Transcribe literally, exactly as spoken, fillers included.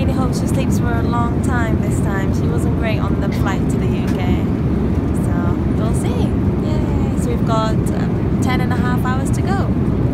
really hope she sleeps for a long time this time. She wasn't great on the flight to the U K. So we'll see. Yay! So we've got um, ten and a half hours to go.